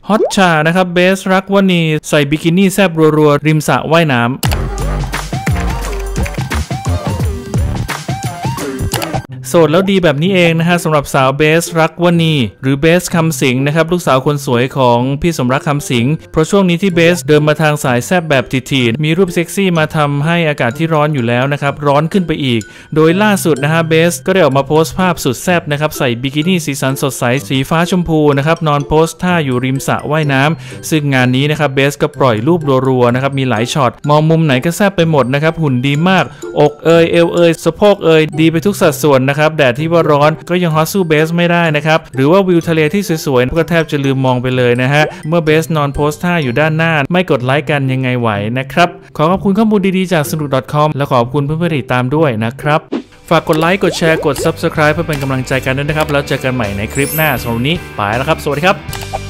ฮอตชานะครับเบสรักวณีใส่บิกินี่แซบรัวๆริมสระว่ายน้ำโสดแล้วดีแบบนี้เองนะฮะสำหรับสาวเบสรักวณีหรือเบสคำสิงนะครับลูกสาวคนสวยของพี่สมรักคำสิงเพราะช่วงนี้ที่เบสเดินมาทางสายแซบแบบถี่ๆมีรูปเซ็กซี่มาทำให้อากาศที่ร้อนอยู่แล้วนะครับร้อนขึ้นไปอีกโดยล่าสุดนะฮะเบสก็ได้ออกมาโพสต์ภาพสุดแซบนะครับใส่บิกินี่สีสันสดใสสีฟ้าชมพูนะครับนอนโพสท่าอยู่ริมสระว่ายน้ำซึ่งงานนี้นะครับเบสก็ปล่อยรูปรัวๆนะครับมีหลายช็อตมองมุมไหนก็แซบไปหมดนะครับหุ่นดีมากอกเอยเอวเอยสะโพกเอยดีไปทุกสัดส่วนนะครับแดดที่ว่าร้อนก็ยังฮอตสู้เบสไม่ได้นะครับหรือว่าวิวทะเลที่สวยๆก็แทบจะลืมมองไปเลยนะฮะเมื่อเบสนอนโพสท่าอยู่ด้านหน้าไม่กดไลค์กันยังไงไหวนะครับขอบคุณข้อมูลดีๆจากสนุก .com และขอบคุณเพื่อนๆติดตามด้วยนะครับฝากกดไลค์กดแชร์กด Subscribe เพื่อเป็นกำลังใจกันด้วยนะครับแล้วเจอกันใหม่ในคลิปหน้าสำหรับวันนี้ไปแล้วครับสวัสดีครับ